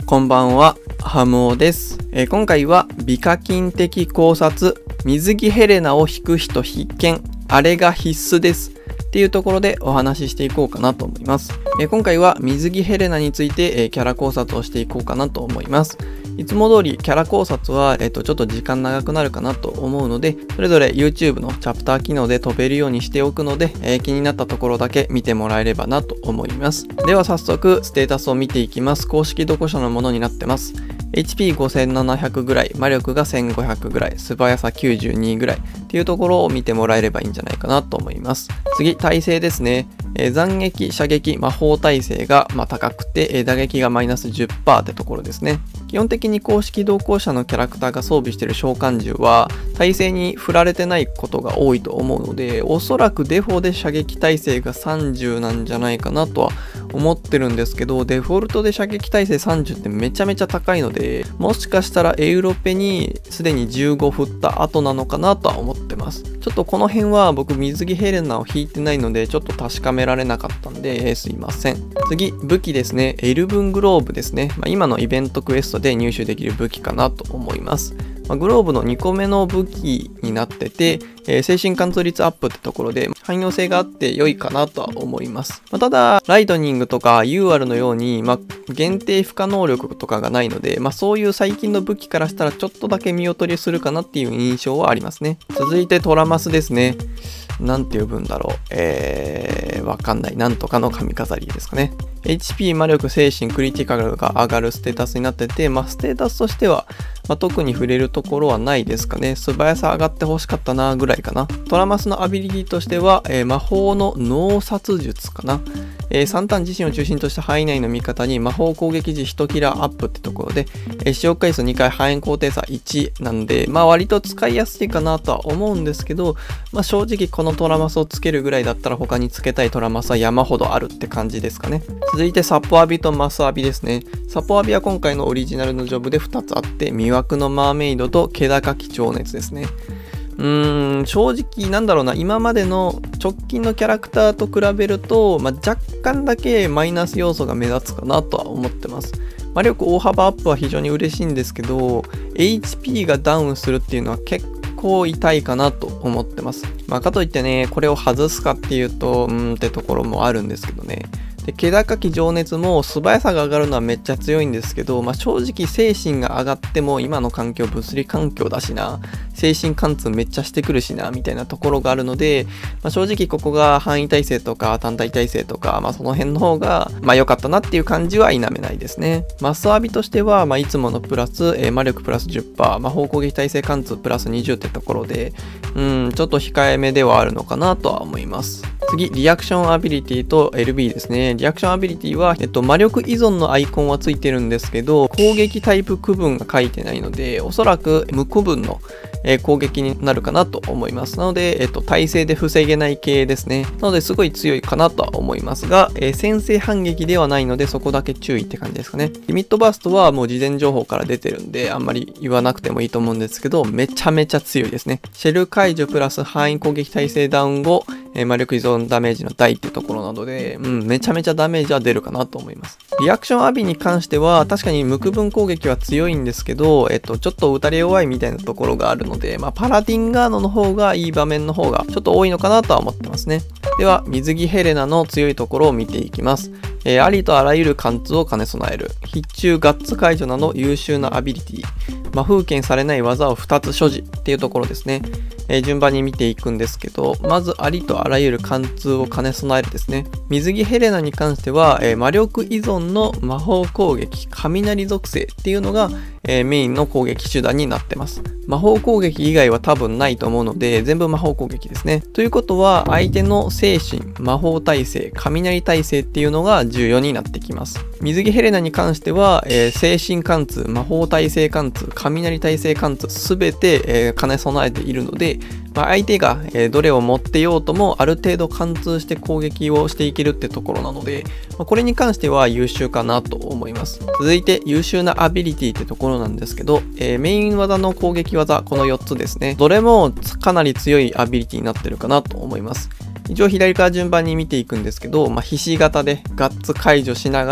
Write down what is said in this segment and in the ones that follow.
こんばんは、ハムオです。今回は美課金的考察、水着ヘレナを引く人必見、あれが必須ですっていうところでお話ししていこうかなと思います。今回は水着ヘレナについて、キャラ考察をしていこうかなと思います。いつも通りキャラ考察は、ちょっと時間長くなるかなと思うので、それぞれ YouTube のチャプター機能で飛べるようにしておくので、気になったところだけ見てもらえればなと思います。では早速ステータスを見ていきます。公式読書のものになってます。HP5700 ぐらい、魔力が1500ぐらい、素早さ92ぐらいっていうところを見てもらえればいいんじゃないかなと思います。次、耐性ですね。斬撃、射撃、魔法耐性が高くて、打撃がマイナス 10% ってところですね。基本的に公式同行者のキャラクターが装備している召喚獣は耐性に振られてないことが多いと思うので、おそらくデフォで射撃耐性が30なんじゃないかなとは思ってるんですけど、デフォルトで射撃耐性30ってめちゃめちゃ高いので、もしかしたらエウロペにすでに15振った後なのかなとは思ってます。ちょっとこの辺は僕水着ヘレナを引いてないのでちょっと確かめられなかったんで、すいません。次、武器ですね。エルブングローブですね。今のイベントクエストで入手できる武器かなと思います。グローブの2個目の武器になってて、精神貫通率アップってところで汎用性があって良いかなとは思います。ただ、ライトニングとか UR のように、限定不可能力とかがないので、そういう最近の武器からしたらちょっとだけ見劣りするかなっていう印象はありますね。続いてトラマスですね。なんて呼ぶんだろう。わかんない。なんとかの髪飾りですかね。HP、魔力、精神、クリティカルが上がるステータスになってて、ステータスとしては、特に触れるところはないですかね。素早さ上がってほしかったなぐらいかな。トラマスのアビリティとしては、魔法の脳殺術かな。3ターン自身を中心とした範囲内の味方に魔法攻撃時1キラーアップってところで、使用回数2回、範囲高低差1なんで、割と使いやすいかなとは思うんですけど、正直このトラマスをつけるぐらいだったら他につけたいトラマスは山ほどあるって感じですかね。続いてサポアビとマスアビですね。サポアビは今回のオリジナルのジョブで2つあって、魅惑のマーメイドと気高き情熱ですね。正直なんだろうな、今までの直近のキャラクターと比べると、若干だけマイナス要素が目立つかなとは思ってます。魔力大幅アップは非常に嬉しいんですけど、HP がダウンするっていうのは結構痛いかなと思ってます。かといってね、これを外すかっていうと、ってところもあるんですけどね。で、気高き情熱も素早さが上がるのはめっちゃ強いんですけど、正直精神が上がっても今の環境物理環境だしな、精神貫通めっちゃしてくるしなみたいなところがあるので、正直ここが範囲耐性とか単体耐性とか、その辺の方が良かったなっていう感じは否めないですね。マスアビとしては、いつものプラス、魔力プラス 10%、魔法攻撃耐性貫通プラス20ってところで、ちょっと控えめではあるのかなとは思います。次、リアクションアビリティと LB ですね。リアクションアビリティは、魔力依存のアイコンはついてるんですけど、攻撃タイプ区分が書いてないので、おそらく無区分の攻撃になるかなと思います。なので、耐性で防げない系ですね。なので、すごい強いかなとは思いますが、先制反撃ではないので、そこだけ注意って感じですかね。リミットバーストはもう事前情報から出てるんで、あんまり言わなくてもいいと思うんですけど、めちゃめちゃ強いですね。シェル解除プラス範囲攻撃耐性ダウン後、魔力依存ダメージの大ってところなので、めちゃめちゃダメージは出るかなと思います。リアクションアビに関しては、確かに無区分攻撃は強いんですけど、ちょっと打たれ弱いみたいなところがあるので、パラディンガーノの方がいい場面の方がちょっと多いのかなとは思ってますね。では、水着ヘレナの強いところを見ていきます。ありとあらゆる貫通を兼ね備える。必中ガッツ解除など優秀なアビリティ。魔封建されない技を2つ所持っていうところですね。順番に見ていくんですけど、まずありとあらゆる貫通を兼ね備えるですね。水着ヘレナに関しては、魔力依存の魔法攻撃、雷属性っていうのが、メインの攻撃手段になってます。魔法攻撃以外は多分ないと思うので、全部魔法攻撃ですね。ということは、相手の精神、魔法耐性、雷耐性っていうのが重要になってきます。水着ヘレナに関しては、精神貫通、魔法耐性貫通、雷耐性貫通、すべて、兼ね備えているので、相手がどれを持ってようともある程度貫通して攻撃をしていけるってところなので、これに関しては優秀かなと思います。続いて優秀なアビリティってところなんですけど、メイン技の攻撃技、この4つですね。どれもかなり強いアビリティになってるかなと思います。一応左から順番に見ていくんですけど、ひし形でガッツ解除しながら、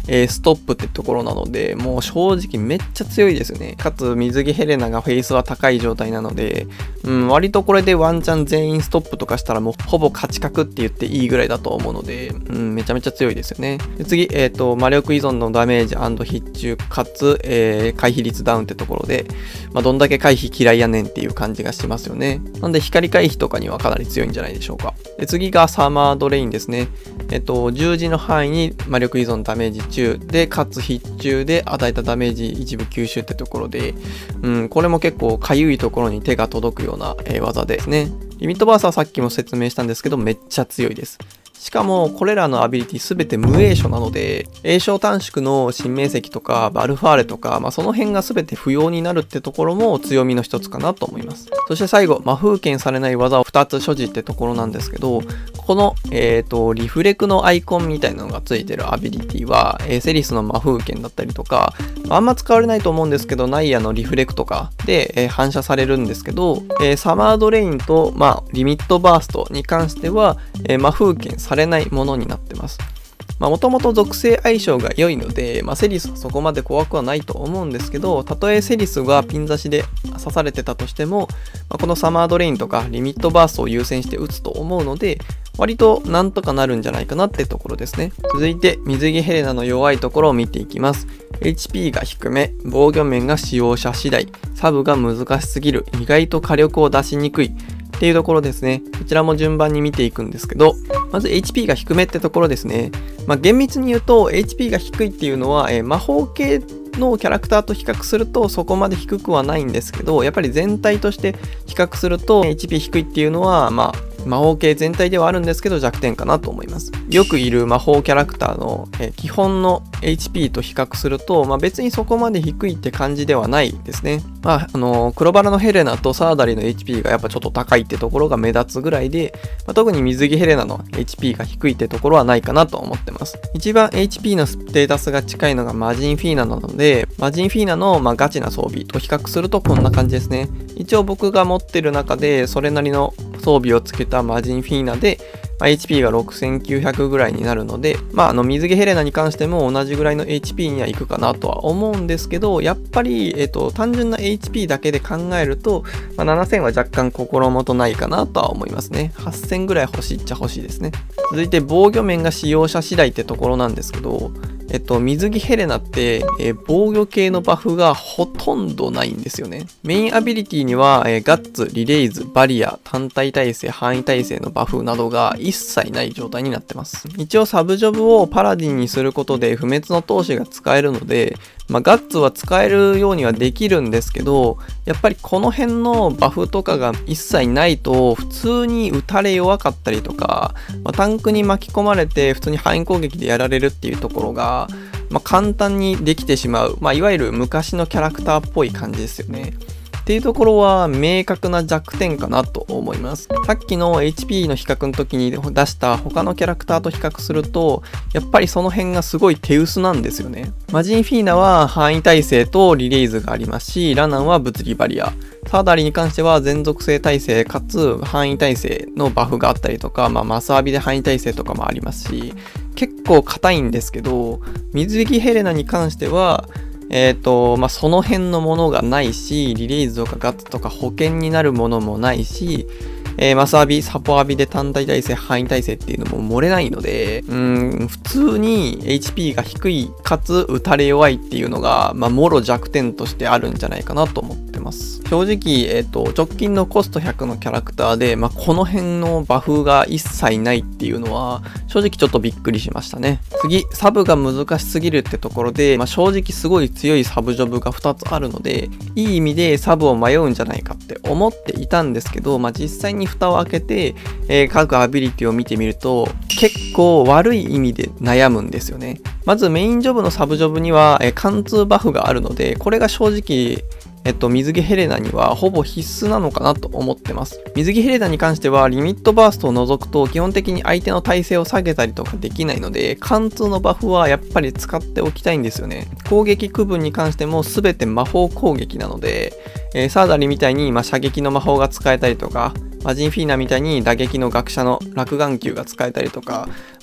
ストップってところなので、もう正直めっちゃ強いですよね。かつ水着ヘレナがフェイスは高い状態なので、割とこれでワンチャン全員ストップとかしたらもうほぼ勝ち確って言っていいぐらいだと思うので、めちゃめちゃ強いですよね。で次、魔力依存のダメージ&必中かつ、回避率ダウンってところで、どんだけ回避嫌いやねんっていう感じがしますよね。なんで光回避とかにはかなり強いんじゃないでしょうか。で次がサマードレインですね。十字の範囲に魔力依存ダメージ中で、かつ必中で与えたダメージ一部吸収ってところで、これも結構かゆいところに手が届くような、技ですね。リミットバースはさっきも説明したんですけど、めっちゃ強いです。しかもこれらのアビリティすべて無詠唱なので、詠唱短縮の新明石とかバルファーレとか、その辺がすべて不要になるってところも強みの一つかなと思います。そして最後、魔風剣されない技を2つ所持ってところなんですけど、この、リフレクのアイコンみたいなのがついてるアビリティは、セリスの魔風剣だったりとか、あんま使われないと思うんですけど、ナイアのリフレクとかで、反射されるんですけど、サマードレインと、リミットバーストに関しては、魔風剣されないものになってます。もともと属性相性が良いので、セリスはそこまで怖くはないと思うんですけど、たとえセリスがピン刺しで刺されてたとしても、このサマードレインとかリミットバーストを優先して打つと思うので、割となんとかなるんじゃないかなってところですね。続いて水着ヘレナの弱いところを見ていきます。HP が低め、防御面が使用者次第、サブが難しすぎる、意外と火力を出しにくいっていうところですね。こちらも順番に見ていくんですけど、まず HP が低めってところですね。厳密に言うと HP が低いっていうのは、魔法系のキャラクターと比較するとそこまで低くはないんですけど、やっぱり全体として比較すると HP 低いっていうのは魔法系全体ではあるんですけど弱点かなと思います。よくいる魔法キャラクターの、基本の HP と比較すると、別にそこまで低いって感じではないですね。黒バラのヘレナとサーダリの HP がやっぱちょっと高いってところが目立つぐらいで、特に水着ヘレナの HP が低いってところはないかなと思ってます。一番 HP のステータスが近いのがマジンフィーナなので、マジンフィーナのガチな装備と比較するとこんな感じですね。一応僕が持ってる中でそれなりの装備をつけたマジンフィーナで、HP が6900ぐらいになるので、水着ヘレナに関しても同じぐらいの HP にはいくかなとは思うんですけど、やっぱり、単純な HP だけで考えると、7000は若干心もとないかなとは思いますね。8000ぐらい欲しいっちゃ欲しいですね。続いて防御面が使用者次第ってところなんですけど、水着ヘレナって、防御系のバフがほとんどないんですよね。メインアビリティには、ガッツ、リレイズ、バリア、単体耐性、範囲耐性のバフなどが一切ない状態になってます。一応サブジョブをパラディンにすることで不滅の闘志が使えるので、ガッツは使えるようにはできるんですけど、やっぱりこの辺のバフとかが一切ないと普通に打たれ弱かったりとか、タンクに巻き込まれて普通に範囲攻撃でやられるっていうところが、簡単にできてしまう、いわゆる昔のキャラクターっぽい感じですよね。っていうところは明確な弱点かなと思います。さっきの HP の比較の時に出した他のキャラクターと比較すると、やっぱりその辺がすごい手薄なんですよね。マジンフィーナは範囲耐性とリレイズがありますし、ラナンは物理バリア。サーダリに関しては全属性耐性かつ範囲耐性のバフがあったりとか、マスアビで範囲耐性とかもありますし、結構硬いんですけど、水着ヘレナに関しては、その辺のものがないし、リレイズとかガッツとか保険になるものもないし、マスアビ、サポアビで単体耐性、範囲耐性っていうのも漏れないので、普通に HP が低いかつ打たれ弱いっていうのが、もろ弱点としてあるんじゃないかなと思ってます。正直、直近のコスト100のキャラクターで、この辺のバフが一切ないっていうのは、正直ちょっとびっくりしましたね。次、サブが難しすぎるってところで、正直すごい強いサブジョブが2つあるので、いい意味でサブを迷うんじゃないかって思っていたんですけど、実際に蓋を開けて、各アビリティを見てみると、結構悪い意味で悩むんですよね。まずメインジョブのサブジョブには、貫通バフがあるので、これが正直、水着ヘレナにはほぼ必須なのかなと思ってます。水着ヘレナに関してはリミットバーストを除くと基本的に相手の耐性を下げたりとかできないので、貫通のバフはやっぱり使っておきたいんですよね。攻撃区分に関しても全て魔法攻撃なので、サーダリみたいに射撃の魔法が使えたりとか、マジンフィーナみたいに打撃の学者の落眼球が使えたりとか、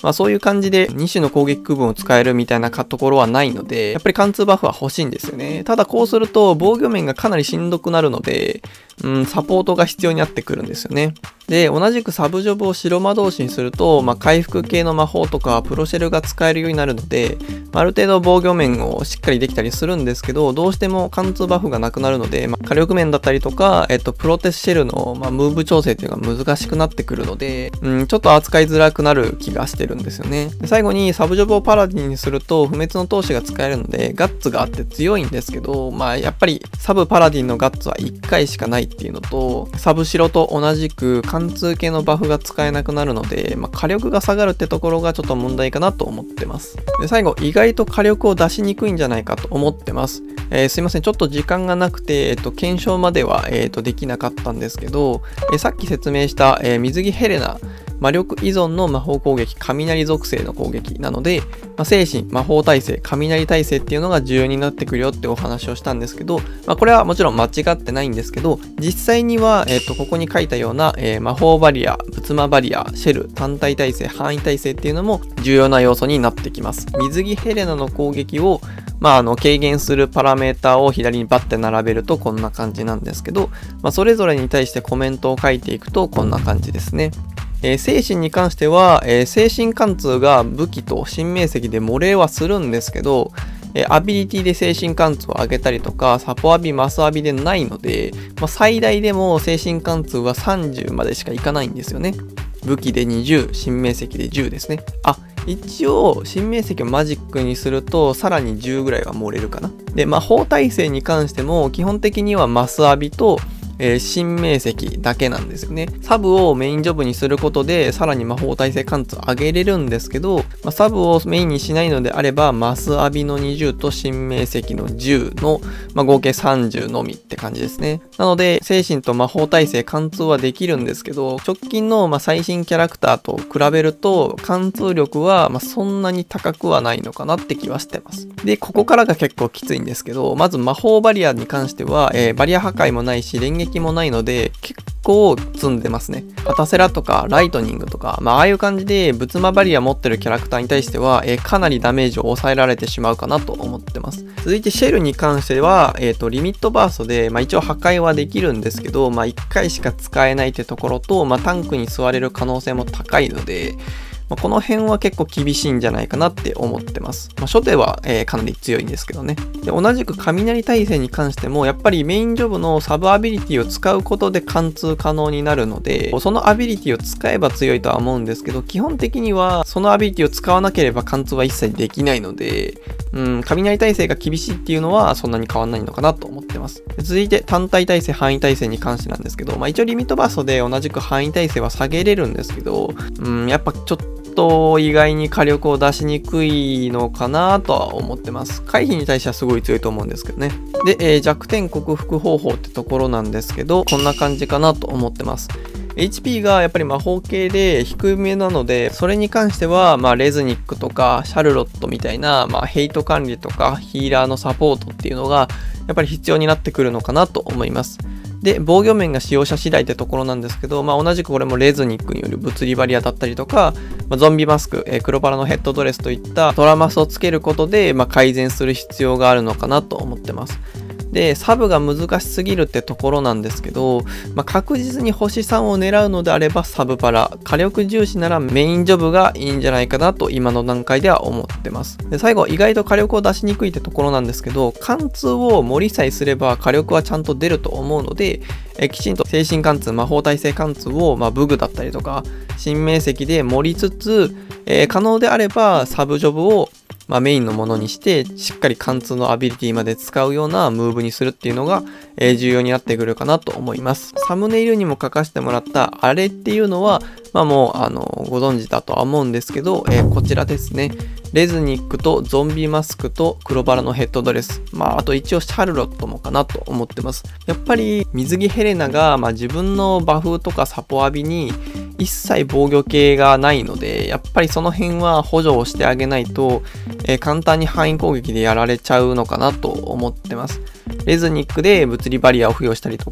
そういう感じで2種の攻撃区分を使えるみたいなところはないので、やっぱり貫通バフは欲しいんですよね。ただこうすると防御面がかなりしんどくなるので、サポートが必要になってくるんですよね。で、同じくサブジョブを白魔導士にすると、回復系の魔法とかプロシェルが使えるようになるので、ある程度防御面をしっかりできたりするんですけど、どうしても貫通バフがなくなるので、火力面だったりとか、プロテスシェルの、ムーブ調整っていうのが難しくなってくるので、ちょっと扱いづらくなる気がしてるんですよね。で、最後にサブジョブをパラディンにすると、不滅の闘志が使えるので、ガッツがあって強いんですけど、やっぱりサブパラディンのガッツは1回しかないっていうのと、サブ白と同じく貫通系のバフが使えなくなるので、火力が下がるってところがちょっと問題かなと思ってます。で、最後、意外と火力を出しにくいんじゃないかと思ってます。すいません。ちょっと時間がなくて、検証までは、できなかったんですけど、さっき説明した、水着ヘレナ、魔力依存の魔法攻撃、雷属性の攻撃なので、精神、魔法耐性、雷耐性っていうのが重要になってくるよってお話をしたんですけど、これはもちろん間違ってないんですけど、実際には、ここに書いたような、魔法バリア、仏魔バリア、シェル、単体耐性、範囲耐性っていうのも重要な要素になってきます。水着ヘレナの攻撃を軽減するパラメーターを左にバッて並べるとこんな感じなんですけど、それぞれに対してコメントを書いていくとこんな感じですね。精神に関しては、精神貫通が武器と新明石で漏れはするんですけど、アビリティで精神貫通を上げたりとか、サポアビ、マスアビでないので、最大でも精神貫通は30までしかいかないんですよね。武器で20、新明石で10ですね。一応、新明石をマジックにすると、さらに10ぐらいは漏れるかな。で、魔法耐性に関しても、基本的にはマスアビと、新明石だけなんですよね。サブをメインジョブにすることでさらに魔法耐性貫通上げれるんですけど、サブをメインにしないのであればマスアビの20と新明石の10の、合計30のみって感じですね。なので精神と魔法耐性貫通はできるんですけど、直近の最新キャラクターと比べると貫通力はそんなに高くはないのかなって気はしてます。で、ここからが結構きついんですけど、まず魔法バリアに関しては、バリア破壊もないし連撃もないので結構積んでますね。パタセラとかライトニングとか、ああいう感じで仏魔バリア持ってるキャラクターに対しては、かなりダメージを抑えられてしまうかなと思ってます。続いてシェルに関しては、リミットバーストで、一応破壊はできるんですけど、1回しか使えないってところと、タンクに座れる可能性も高いので、この辺は結構厳しいんじゃないかなって思ってます。初手は、かなり強いんですけどね。で、同じく雷耐性に関しても、やっぱりメインジョブのサブアビリティを使うことで貫通可能になるので、そのアビリティを使えば強いとは思うんですけど、基本的にはそのアビリティを使わなければ貫通は一切できないので、雷耐性が厳しいっていうのはそんなに変わんないのかなと思ってます。続いて単体耐性、範囲耐性に関してなんですけど、一応リミットバーストで同じく範囲耐性は下げれるんですけど、やっぱちょっと意外に火力を出しにくいのかなとは思ってます。回避に対してはすごい強いと思うんですけどね。で、弱点克服方法ってところなんですけど、こんな感じかなと思ってます。HP がやっぱり魔法系で低めなので、それに関しては、レズニックとかシャルロットみたいな、ヘイト管理とかヒーラーのサポートっていうのがやっぱり必要になってくるのかなと思います。で、防御面が使用者次第ってところなんですけど、同じくこれもレズニックによる物理バリアだったりとか、ゾンビマスク、黒バラのヘッドドレスといったトラマスをつけることで、改善する必要があるのかなと思ってます。で、サブが難しすぎるってところなんですけど、確実に星3を狙うのであればサブパラ、火力重視ならメインジョブがいいんじゃないかなと今の段階では思ってます。で、最後、意外と火力を出しにくいってところなんですけど、貫通を盛りさえすれば火力はちゃんと出ると思うので、きちんと精神貫通、魔法耐性貫通を、武具だったりとか、新明石で盛りつつ、可能であればサブジョブをメインのものにしてしっかり貫通のアビリティまで使うようなムーブにするっていうのが、重要になってくるかなと思います。サムネイルにも書かせてもらったあれっていうのはもうご存知だとは思うんですけど、こちらですね。レズニックとゾンビマスクと黒バラのヘッドドレス。あと一応シャルロットもかなと思ってます。やっぱり水着ヘレナが、自分のバフとかサポアビに一切防御系がないので、やっぱりその辺は補助をしてあげないと、簡単に範囲攻撃でやられちゃうのかなと思ってます。レズニックで物理バリアを付与したりとか、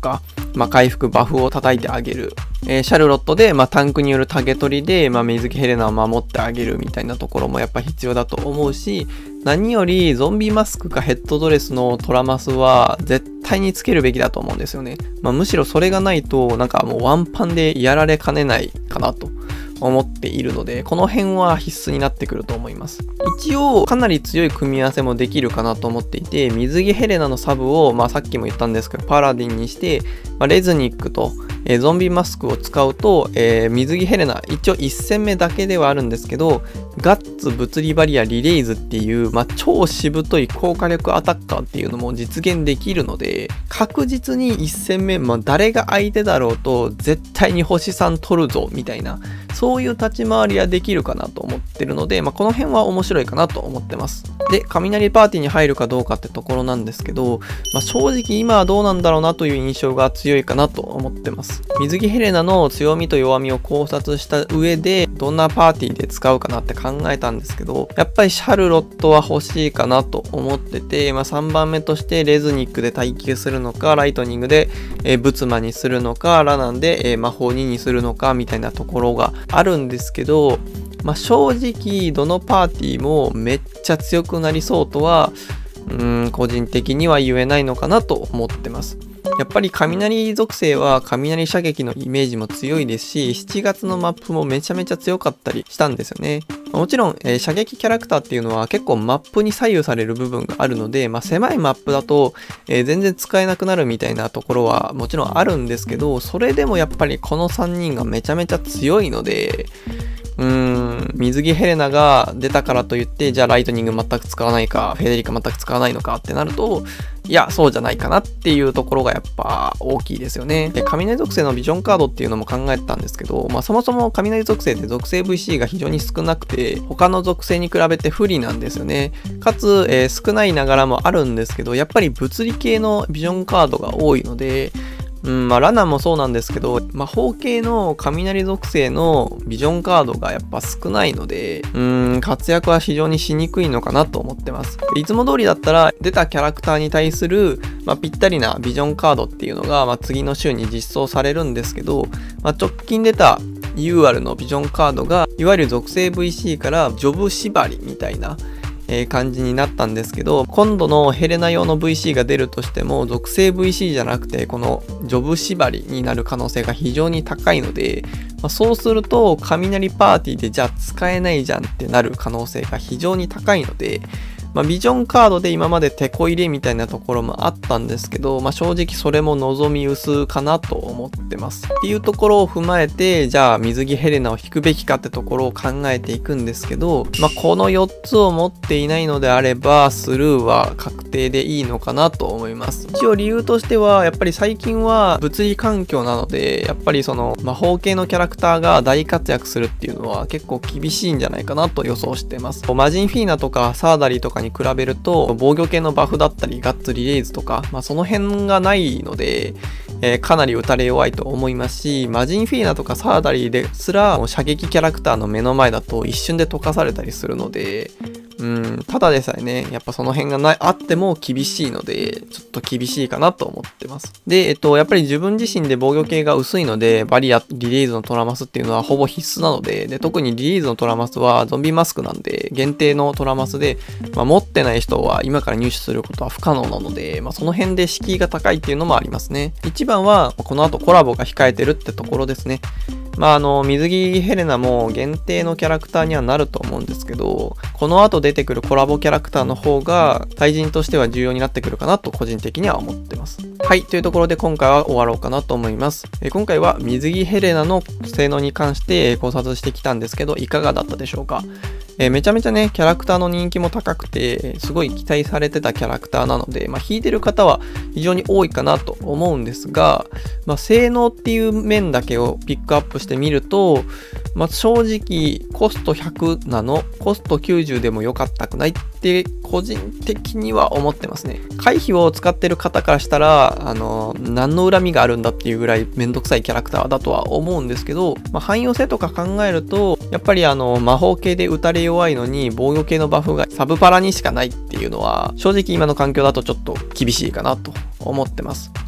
回復バフを叩いてあげる。シャルロットで、タンクによるタゲ取りで、水着ヘレナを守ってあげるみたいなところもやっぱ必要だと思うし、何よりゾンビマスクかヘッドドレスのトラマスは絶対につけるべきだと思うんですよね。むしろそれがないとなんかもうワンパンでやられかねないかなと思っているので、この辺は必須になってくると思います。一応かなり強い組み合わせもできるかなと思っていて、水着ヘレナのサブを、さっきも言ったんですけどパラディンにして、レズニックとゾンビマスクを使うと、水着ヘレナ一応1戦目だけではあるんですけど、ガッツ、物理バリア、リレイズっていう、超しぶとい高火力アタッカーっていうのも実現できるので、確実に1戦目、誰が相手だろうと絶対に星3取るぞみたいな、そういう立ち回りはできるかなと思ってるので、この辺は面白いかなと思ってます。で、雷パーティーに入るかどうかってところなんですけど、正直今はどうなんだろうなという印象が強いかなと思ってます。水着ヘレナの強みと弱みを考察した上で、どんなパーティーで使うかなって考えたんですけど、やっぱりシャルロットは欲しいかなと思ってて、3番目としてレズニックで耐久するのか、ライトニングで、ブツマにするのか、ラナンで、魔法2にするのかみたいなところがあるんですけど、正直どのパーティーもめっちゃ強くなりそうとは個人的には言えないのかなと思ってます。やっぱり雷属性は雷射撃のイメージも強いですし、7月のマップもめちゃめちゃ強かったりしたんですよね。もちろん、射撃キャラクターっていうのは結構マップに左右される部分があるので、狭いマップだと、全然使えなくなるみたいなところはもちろんあるんですけど、それでもやっぱりこの3人がめちゃめちゃ強いので、水着ヘレナが出たからといって、じゃあライトニング全く使わないか、フェデリカ全く使わないのかってなると、いや、そうじゃないかなっていうところがやっぱ大きいですよね。で、雷属性のビジョンカードっていうのも考えてたんですけど、そもそも雷属性って属性 VC が非常に少なくて、他の属性に比べて不利なんですよね。かつ、少ないながらもあるんですけど、やっぱり物理系のビジョンカードが多いので、ラナもそうなんですけど、魔法系の雷属性のビジョンカードがやっぱ少ないので、活躍は非常にしにくいのかなと思ってます。いつも通りだったら、出たキャラクターに対する、ぴったりなビジョンカードっていうのが、次の週に実装されるんですけど、直近出た UR のビジョンカードが、いわゆる属性 VC からジョブ縛りみたいな、感じになったんですけど、今度のヘレナ用の VC が出るとしても属性 VC じゃなくてこのジョブ縛りになる可能性が非常に高いので、そうすると雷パーティーでじゃあ使えないじゃんってなる可能性が非常に高いので、ビジョンカードで今までテこ入れみたいなところもあったんですけど、正直それも望み薄かなと思ってます。っていうところを踏まえて、じゃあ水着ヘレナを引くべきかってところを考えていくんですけど、この4つを持っていないのであれば、スルーは確定でいいのかなと思います。一応理由としては、やっぱり最近は物理環境なので、やっぱりその魔法系のキャラクターが大活躍するっていうのは結構厳しいんじゃないかなと予想してます。マジンフィーナとかサーダリーとかに比べると防御系のバフだったりガッツリレイズとか、その辺がないので、かなり打たれ弱いと思いますし、マジンフィーナとかサーダリーですら射撃キャラクターの目の前だと一瞬で溶かされたりするので、ただでさえね、やっぱその辺があっても厳しいので、ちょっと厳しいかなと思ってます。で、やっぱり自分自身で防御系が薄いので、バリア、リレイズのトラマスっていうのはほぼ必須なので、特にリレイズのトラマスはゾンビマスクなんで、限定のトラマスで、持ってない人は今から入手することは不可能なので、その辺で敷居が高いっていうのもありますね。一番は、この後コラボが控えてるってところですね。水着ヘレナも限定のキャラクターにはなると思うんですけど、この後出てくるコラボキャラクターの方が対人としては重要になってくるかなと個人的には思ってます。はい、というところで今回は終わろうかなと思います。今回は水着ヘレナの性能に関して考察してきたんですけど、いかがだったでしょうか。めちゃめちゃね、キャラクターの人気も高くて、すごい期待されてたキャラクターなので、引いてる方は非常に多いかなと思うんですが、性能っていう面だけをピックアップしてみると、正直コスト100なの、コスト90でも良かったくないって個人的には思ってますね。回避を使ってる方からしたら、何の恨みがあるんだっていうぐらいめんどくさいキャラクターだとは思うんですけど、汎用性とか考えると、やっぱり魔法系で打たれ弱いのに防御系のバフがサブパラにしかないっていうのは、正直今の環境だとちょっと厳しいかなと思ってます。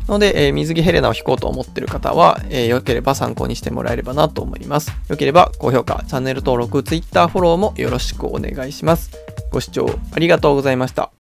なので、水着ヘレナを弾こうと思ってる方は、良ければ参考にしてもらえればなと思います。良ければ高評価、チャンネル登録、Twitter フォローもよろしくお願いします。ご視聴ありがとうございました。